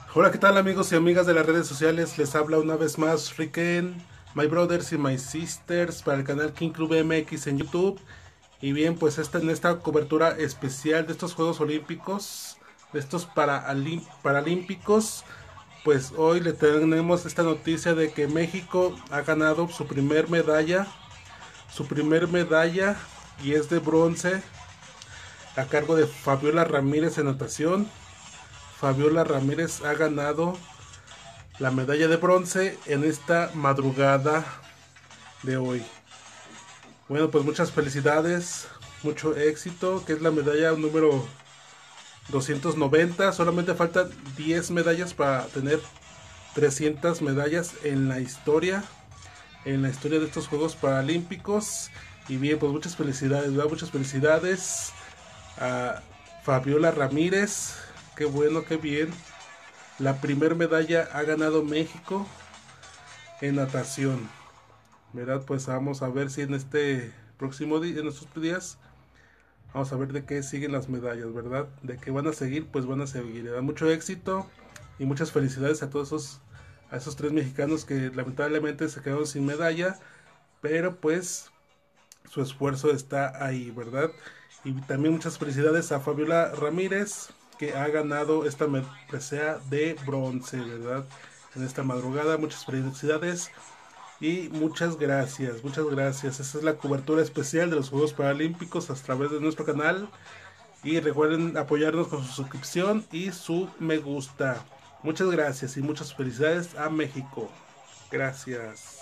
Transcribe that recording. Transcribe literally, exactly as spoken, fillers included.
Hola, ¿qué tal amigos y amigas de las redes sociales? Les habla una vez más Riken, My Brothers y My Sisters para el canal King Club M X en YouTube. Y bien, pues esta, en esta cobertura especial de estos Juegos Olímpicos, de estos Paralim- Paralímpicos, pues hoy le tenemos esta noticia de que México ha ganado su primer medalla, su primer medalla y es de bronce a cargo de Fabiola Ramírez en natación. Fabiola Ramírez ha ganado la medalla de bronce en esta madrugada de hoy. Bueno, pues muchas felicidades, mucho éxito, que es la medalla número doscientos noventa. Solamente faltan diez medallas para tener trescientas medallas en la historia, en la historia de estos Juegos Paralímpicos. Y bien, pues muchas felicidades, ¿verdad? Muchas felicidades a Fabiola Ramírez. Qué bueno, qué bien. La primer medalla ha ganado México en natación. ¿Verdad? Pues vamos a ver si en este próximo día, en estos días, vamos a ver de qué siguen las medallas, ¿verdad? De qué van a seguir, pues van a seguir. Le da mucho éxito y muchas felicidades a todos esos, a esos tres mexicanos que lamentablemente se quedaron sin medalla, pero pues su esfuerzo está ahí, ¿verdad? Y también muchas felicidades a Fabiola Ramírez, que ha ganado esta presea de bronce, ¿verdad? En esta madrugada, muchas felicidades. Y muchas gracias, muchas gracias. Esta es la cobertura especial de los Juegos Paralímpicos a través de nuestro canal. Y recuerden apoyarnos con su suscripción y su me gusta. Muchas gracias y muchas felicidades a México. Gracias.